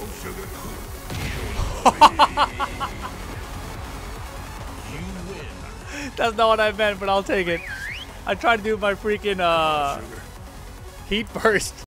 That's not what I meant, but I'll take it. I tried to do my freaking heat burst.